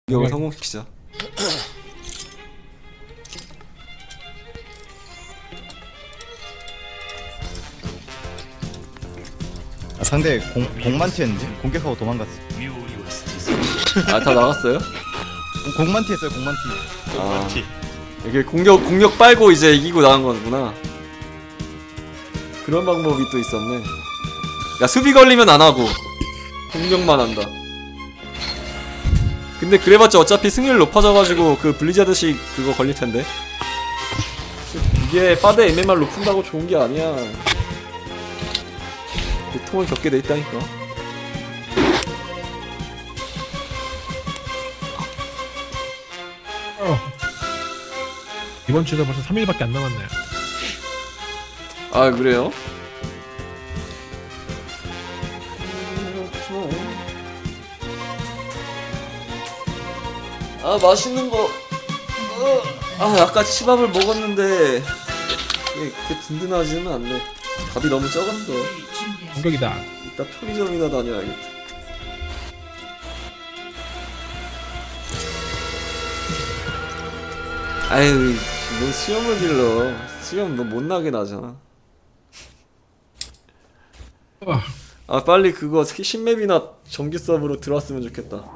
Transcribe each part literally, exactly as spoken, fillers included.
공격을 성공시키자. 아, 상대 공, 공만티였는데? 공격하고 도망갔어. 아, 다 나갔어요? 공만티 했어요, 공만티. 공만티. 아, 이게 공격, 공격 빨고 이제 이기고 나간 거구나. 그런 방법이 또 있었네. 야, 수비 걸리면 안 하고 공격만 한다. 근데 그래봤자 어차피 승률 높아져가지고 그 블리자드식 그거 걸릴텐데. 이게 빠데 엠엠알 높은다고 좋은게 아니야. 고통을 겪게 돼있다니까. 어. 이번 주도 벌써 삼 일밖에 안 남았네요. 아, 그래요? 아, 맛있는 거. 어. 아, 아까 치밥을 먹었는데 이게 그렇게 든든하지는 않네. 밥이 너무 적었어. 공격이다. 이따 편의점이나 다녀야겠다. 아유, 너 수염을 길러. 수염 너 못나게 나잖아. 어. 아, 빨리 그거 신맵이나 정규 서브로 들어왔으면 좋겠다.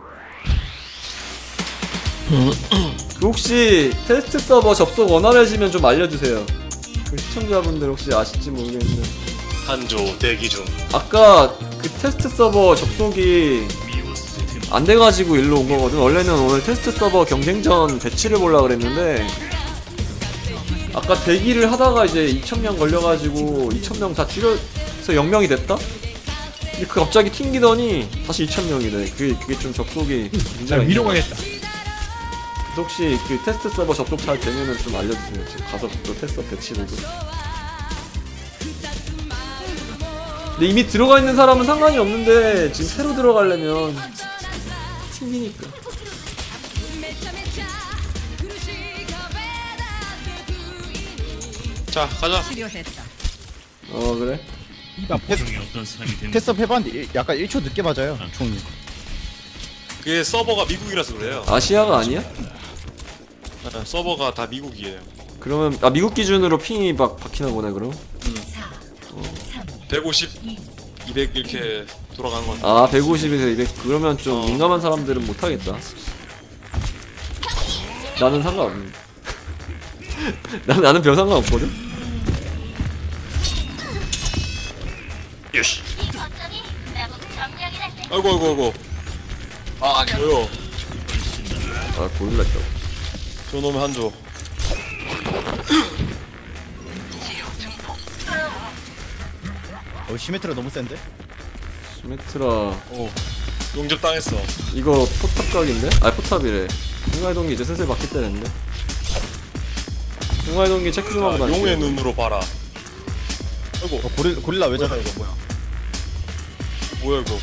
그 혹시 테스트 서버 접속 원활해지면 좀 알려주세요. 그 시청자분들 혹시 아실지 모르겠는데 한조 대기 중. 아까 그 테스트 서버 접속이 안 돼가지고 일로 온 거거든. 원래는 오늘 테스트 서버 경쟁전 배치를 보려고 그랬는데 아까 대기를 하다가 이제 이천 명 걸려가지고 이천 명 다 줄여서 영 명이 됐다? 근데 그 갑자기 튕기더니 다시 이천 명이래. 그게, 그게 좀 접속이 문제가 위로 가겠다. 혹시 그 테스트 서버 접속 잘 되면은 좀 알려주세요. 지금 가서 또 테스트 배치보고. 근데 이미 들어가 있는 사람은 상관이 없는데 지금 새로 들어가려면 튕기니까. 자, 가자. 어, 그래? 테스트업 해봤는데 일- 약간 일 초 늦게 맞아요, 총이. 그게 서버가 미국이라서 그래요. 아시아가 아니야? 아, 서버가 다 미국이에요. 그러면 아 미국 기준으로 핑이 막 박히나 보네 그럼? 백오십, 이백 이렇게 돌아가는 것 같아. 아 백오십에서 이백 그러면 좀 어. 민감한 사람들은 못하겠다. 나는 상관없는데. 나는 나는 별 상관없거든. 예시. 아이고 아이고 아이고. 아, 뭐요? 아 고릴라있다. 저놈의 한조. 어, 시메트라 너무 센데? 시메트라 오, 용접 당했어. 이거 포탑각인데? 아 포탑이래. 흥화이동기 이제 슬슬 바뀔 때 됐네. 흥화이동기 체크 좀 하고 아, 다닐게요. 용의 눈으로 봐라. 아이고, 어, 고릴, 고릴라 왜 잡아, 이거 뭐야? 뭐야 이거?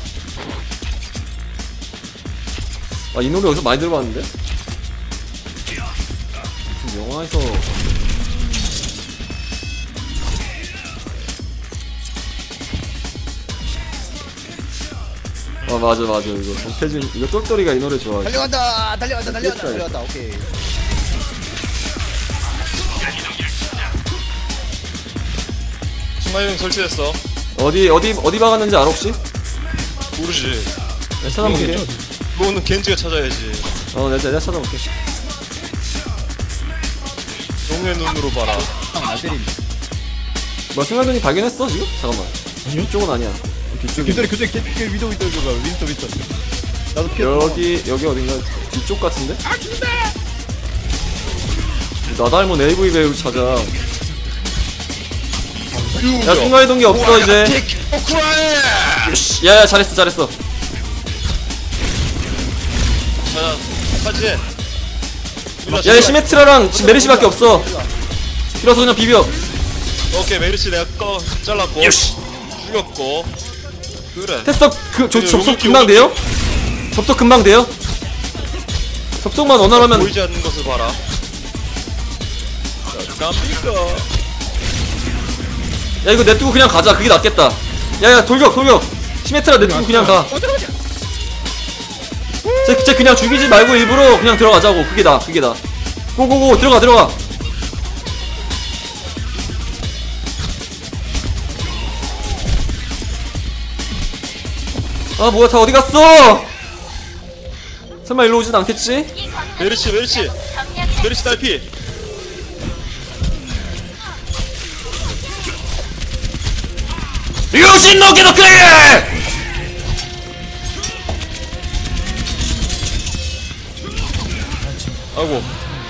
아 이 노래 여기서 많이 들어봤는데? 무슨 영화에서 아 맞아 맞아 이거 정태준 이거 똘똘이가 이 노래 좋아해. 달려간다! 달려간다! 달려간다! 달려간다! 오케이. 승마용 설치됐어. 어디 어디 어디 박았는지 알아 혹시? 모르지. 내가 찾아볼게. 그거는 겐지가 찾아야지. 어 내가 내가 찾아볼게. 용의 눈으로 봐라. 날 때린다. 뭐 승관동이 발견했어 지금? 잠깐만. 아니요? 이쪽은 아니야. 뒤쪽이. 깃털이 그때 그 위도 위도 위도 윈터 윈터. 나도 피했어. 여기 여기 어딘가 뒤쪽 같은데? 나 닮은 에이브이 배우 찾아. 야 순간의 동기 없어 이제. 오크라이! 야야 잘했어 잘했어. 자, 사진. 야 이 시메트라랑 지금 메르시밖에 없어. 필요해서 그냥 비벼. 오케이, 메르시 내가 꺼 잘랐고 죽였고. 그래. 테스터 그 저, 접속 금방 돼요? 접속 금방 돼요? 접속만 원활하면. 보이지 않는 것을 봐라. 자, 깜삐까. 야 이거 냅두고 그냥 가자. 그게 낫겠다. 야야 돌격 돌격. 시메트라 냅두고 그냥 가. 쟤, 쟤 그냥 죽이지 말고 일부러 그냥 들어가자고. 그게 나 그게 나 고고고 들어가 들어가. 아 뭐야 다 어디 갔어? 설마 일로 오진 않겠지? 메르시 메르시 메르시 딸피. 유신 노기도 그래! 아이고.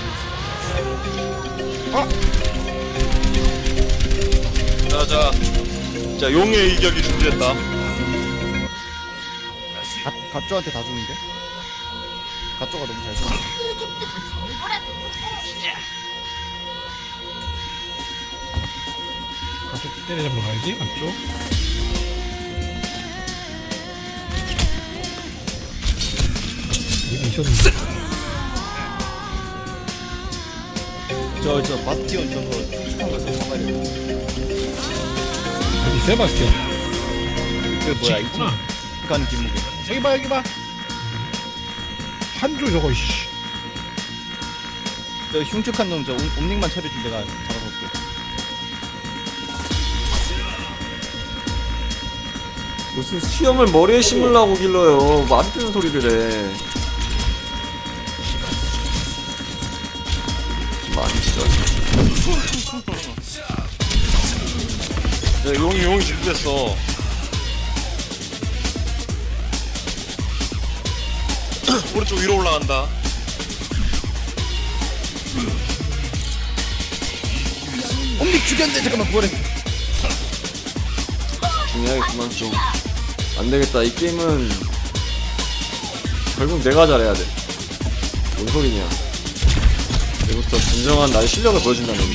자자 자 용의 이격이 준비됐다. 가, 가쪼한테 다 주는데? 가쪼가 너무 잘 쓰네. 가쪽 때려잡으러 가야지. 안쪽. 여기 있었는데. 저, 저, 바스티온 저거 축축한 거 잡아야 돼. 여기 세바스티안. 그 뭐야, 이 있구나. 가는 뒷목에. 여기 봐 여기 봐. 한조 저거 씨. 저 흉측한 놈, 저 옴- 옴닉만 처리해준 내가 잡아볼게. 무슨 수염을 머리에 심으려고 길러요. 말이 되는 소리를 해. 많이 진짜. 야 용이 용이 준비됐어. 오른쪽 위로 올라간다. 옴닉 죽였네! 잠깐만, 뭐래. 중요하겠구만 좀. 안되겠다 이 게임은 결국 내가 잘해야 돼. 뭔 소리냐. 이제부터 진정한 나의 실력을 보여준다는 얘기.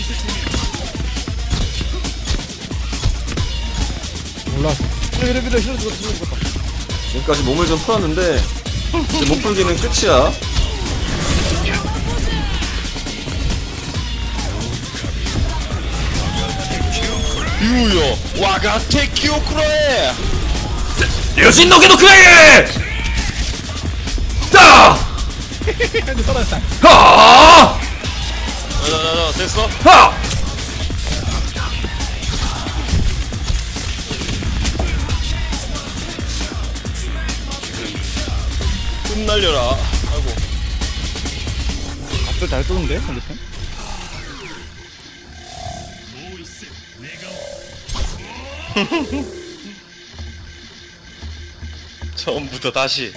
올라왔어. 밀어, 밀어, 실어 죽었다, 실어 죽었다. 지금까지 몸을 좀 풀었는데 이제 못 풀기는 끝이야. 유요 와가테 키오쿠라에. 여신 노기도 그래! 따! 한조 떨어졌다. 하! 자자자 됐어. 하! 흩날려라. 아이고. 가쪼 잘 쏘는데, 상대편? 처음부터 다시.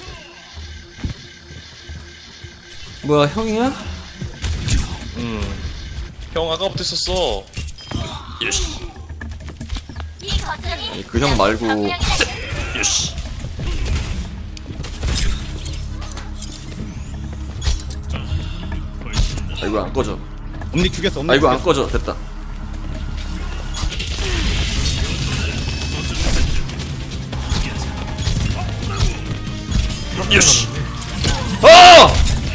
뭐야 형이야? 음. 형 아까부터 있었어. 아니 그 형 말고. 아이고 안 꺼져. 옴닉 죽였어, 옴닉 아이고 안 죽였어. 꺼져. 됐다. 요시. 어!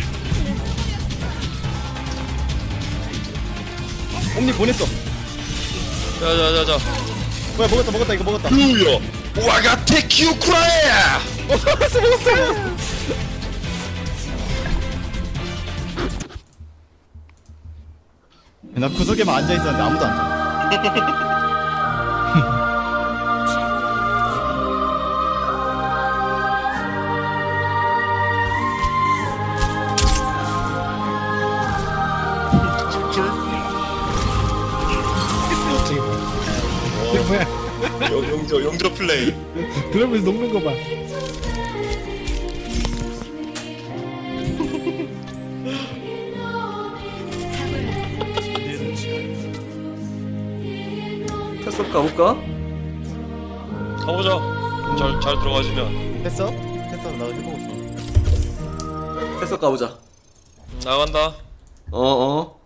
옴닉 보냈어. 자자자자. 뭐야, 먹었다, 먹었다, 이거 먹었다. 유요 와가테 키오쿠라에. 먹었어, 먹었어! 나 구석에만 앉아있었는데 아무도 안 자. 이게 뭐야? 영- 영조 영조 플레이. 그러면서 녹는 거 봐. 테스트 가볼까? 가보자. 잘 잘 들어가지면 했어? 했어, 나도 해보고 있어. 테스트 가보자. 나간다. 어어.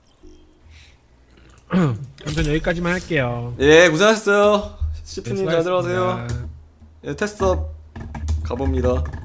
아무튼 여기까지만 할게요. 예 고생하셨어요. 시프님 잘 수고하셨습니다. 들어가세요. 예 테스트 가봅니다.